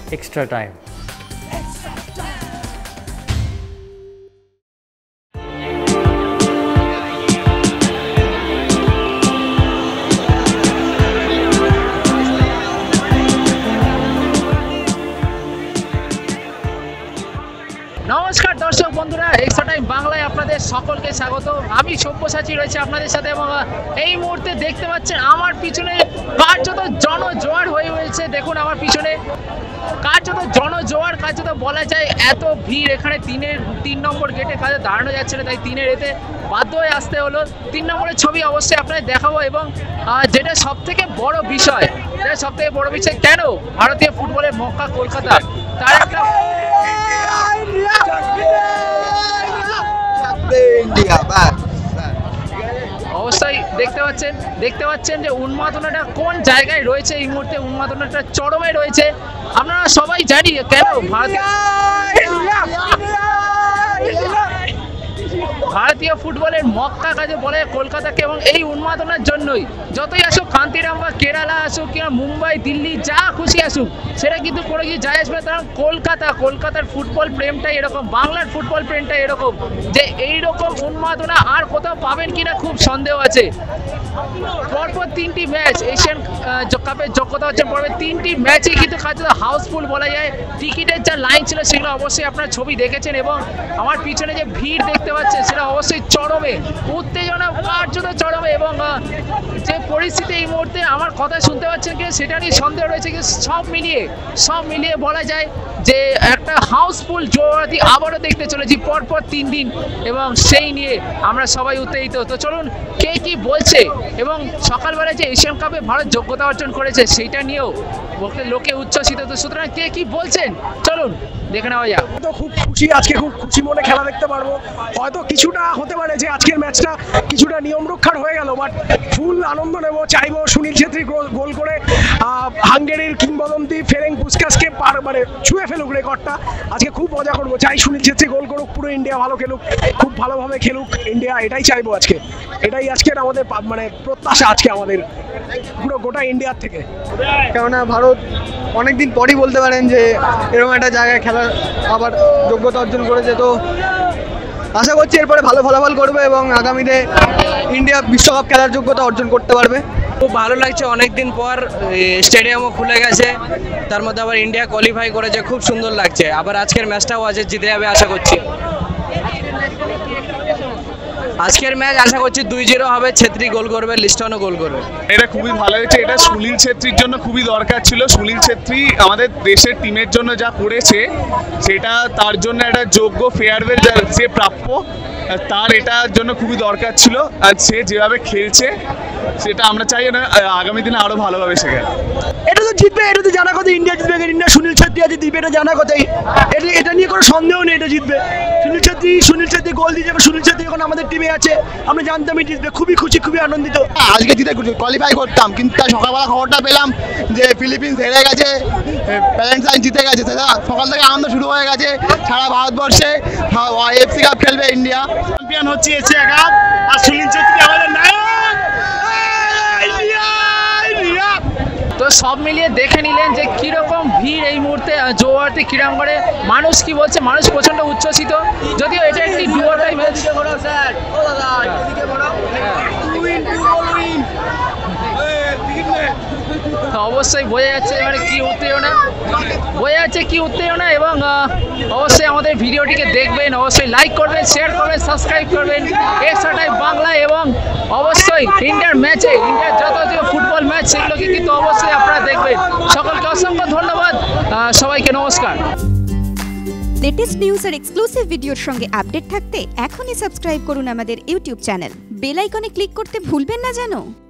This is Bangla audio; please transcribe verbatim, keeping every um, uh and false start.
Extra time. নমস্কার দর্শক বন্ধুরা, এক্সট্রা টাইম বাংলায় আপনাদের সকলকে স্বাগত। আমি সব্যসাচী রয়েছে আপনাদের সাথে এবং এই মুহূর্তে দেখতে পাচ্ছেন আমার পিছনে কার্যত জনজোয়ার হয়ে হয়েছে। দেখুন আমার পিছনে কার্যত জনজোয়ার, কার্যত বলা যায় এত ভিড় এখানে। তিনের তিন নম্বর গেটে কাজে দাঁড়ানো যাচ্ছে না, তাই তিনের এতে বাধ্য হয়ে আসতে হলো। তিন নম্বরের ছবি অবশ্যই আপনাদের দেখাবো এবং যেটা সব থেকে বড় বিষয়, যেটা সব থেকে বড় বিষয় কেন ভারতীয় ফুটবলের মক্কা কলকাতা, তার একটা অবশ্যই দেখতে পাচ্ছেন দেখতে পাচ্ছেন যে উন্মাদনাটা কোন জায়গায় রয়েছে। এই মুহূর্তে উন্মাদনাটা চরমে রয়েছে। আপনারা সবাই জানি কেন ভারতীয় ভারতীয় ফুটবলের মক্কা কাজে বলে কলকাতাকে, এবং এই উন্মাদনার জন্যই যতই আসুক কান্তিরাম বা কেরালা আসুক কিংবা মুম্বাই দিল্লি যা খুশি আসুক সেটা কিন্তু কোনো কিছু যায় আসবে। কারণ কলকাতা কলকাতার ফুটবল প্রেমটাই এরকম, বাংলার ফুটবল প্রেমটাই এরকম যে এইরকম উন্মাদনা আর কোথাও পাবেন কিনা খুব সন্দেহ আছে। পরপর তিনটি ম্যাচ এশিয়ান কাপের যোগ্যতা অর্জন করবে, তিনটি ম্যাচে কিন্তু কার্যত হাউসফুল বলা যায়। টিকিটের যা লাইন ছিল সেগুলো অবশ্যই আপনারা ছবি দেখেছেন এবং আমার পিছনে যে ভিড় দেখতে পাচ্ছেন সেটা অবশ্যই চরমে, উত্তেজনা কার্যত চরমে। এবং যে পরিস্থিতি এই মুহূর্তে আমার কথা শুনতে পাচ্ছেন কি সেটা নিয়ে সন্দেহ রয়েছে, কিন্তু সব মিলিয়ে সব মিলিয়ে বলা যায় যে একটা হাউসফুল যুবভারতী আবারও দেখতে চলেছি পরপর তিন দিন, এবং সেই নিয়ে আমরা সবাই উত্তেজিত। তো চলুন কে কি বলছে, এবং সকালবেলায় যে এশিয়ান কাপে ভারত যোগ্যতা অর্জন করেছে সেইটা নিয়েও লোকে উচ্ছ্বসিত। তো সুতরাং কে কি বলছেন চলুন দেখে নেওয়া যাক। তো খুব খুশি, আজকে খুব খুশি মনে খেলা দেখতে পারবো। হয়তো কিছুটা হতে পারে যে আজকের ম্যাচটা কিছুটা নিয়ম রক্ষার হয়ে গেল, বাট ফুল আনন্দ নেবো, চাইবো সুনীল ছেত্রী গোল করে হাঙ্গেরির কিংবদন্তি ফেরেং পুস্কাসকে পার মানে ছুঁয়ে ফেলুক রেকর্ডটা। আজকে খুব মজা করবো, চাই সুনীল ছেত্রী গোল করুক, পুরো ইন্ডিয়া ভালো খেলুক, খুব ভালোভাবে খেলুক ইন্ডিয়া, এটাই চাইবো আজকে। এটাই আজকের আমাদের মানে প্রত্যাশা আজকে আমাদের পুরো গোটা ইন্ডিয়ার থেকে। কেননা ভারত অনেকদিন পরই বলতে পারেন যে এরকম একটা জায়গায় খেলার আবার যোগ্যতা অর্জন করেছে। তো আশা করছি এরপরে ভালো ফলাফল করবে এবং আগামীতে ইন্ডিয়া বিশ্বকাপ খেলার যোগ্যতা অর্জন করতে পারবে। খুব ভালো লাগছে, অনেকদিন পর স্টেডিয়ামও খুলে গেছে, তার মধ্যে আবার ইন্ডিয়া কোয়ালিফাই করেছে, খুব সুন্দর লাগছে। আবার আজকের ম্যাচটাও আছে, জিতে যাবে আশা করছি। আজকের ম্যাচ আশা করছি দুই জিরো হবে, ছেত্রী গোল করবে, লিস্টনও গোল করবে। এটা খুবই ভালো হয়েছে, এটা সুনীল ছেত্রীর জন্য খুবই দরকার ছিল। সুনীল ছেত্রী আমাদের দেশের টিমের জন্য যা করেছে সেটা তার জন্য একটা যোগ্য ফেয়ারওয়েল যে প্রাপ্য, তার এটার জন্য খুবই দরকার ছিল। আর সে যেভাবে খেলছে সেটা আমরা চাই না আগামী দিনে আরো ভালোভাবে শেখে। এটা তো জিতবে, এটা তো জানা কথা, ইন্ডিয়া জিতবে, ইন্ডিয়া সুনীল ছেত্রী আজ জিতবে, এটা জানা কথাই। এটা এটা নিয়ে কোনো সন্দেহ নেই, এটা জিতবে। সুনীল ছেত্রী সুনীল ছেত্রী গোল দিয়ে যাবে, সুনীল ছেত্রী এখন আমাদের টিমে আছে, আমরা জানতামই জিতবে। খুবই খুশি, খুবই আনন্দিত। আজকে জিতে কোয়ালিফাই করতাম, কিন্তু তার সকালবেলা খবরটা পেলাম যে ফিলিপিন্স হেরে গেছে, প্যালেন্টাইন জিতে গেছে। সকাল থেকে আনন্দ শুরু হয়ে গেছে সারা ভারতবর্ষে। এফসি কাপ খেলবে ইন্ডিয়া, চ্যাম্পিয়ন হচ্ছে এশিয়া কাপ, আর সুনীল ছেত্রী আমাদের নায়ক। তো সব মিলিয়ে দেখে নিলেন যে কিরকম ভিড় এই মুহূর্তে যুবভারতী ক্রীড়াঙ্গনে। মানুষ কি বলছে, মানুষ প্রচন্ড উচ্ছ্বসিত, যদিও এটা একটি ডুয়াটাই ম্যাচ। অবশ্যই বোঝা যাচ্ছে মানে কি উত্তেজনা, বোঝা যাচ্ছে কি উত্তেজনা। এবং অবশ্যই আমাদের ভিডিওটিকে দেখবেন, অবশ্যই লাইক করবেন, শেয়ার করবেন, সাবস্ক্রাইব করবেন এক্সট্রা টাইম বাংলা, এবং অবশ্যই ইন্ডিয়ার ম্যাচে, ইন্ডিয়ার যত যে ফুটবল ম্যাচ সেগুলোকে কিন্তু অবশ্যই আপনারা দেখবেন। সকলকে অসংখ্য ধন্যবাদ, সবাইকে নমস্কার। লেটেস্ট নিউজ আর এক্সক্লুসিভ ভিডিওর সঙ্গে আপডেট থাকতে এখনই সাবস্ক্রাইব করুন আমাদের ইউটিউব চ্যানেল। বেল আইকনে ক্লিক করতে ভুলবেন না যেন।